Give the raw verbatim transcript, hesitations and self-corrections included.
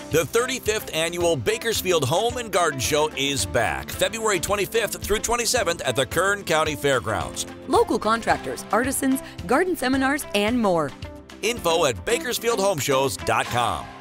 The thirty-fifth Annual Bakersfield Home and Garden Show is back, February twenty-fifth through twenty-seventh at the Kern County Fairgrounds. Local contractors, artisans, garden seminars, and more. Info at bakersfield home shows dot com.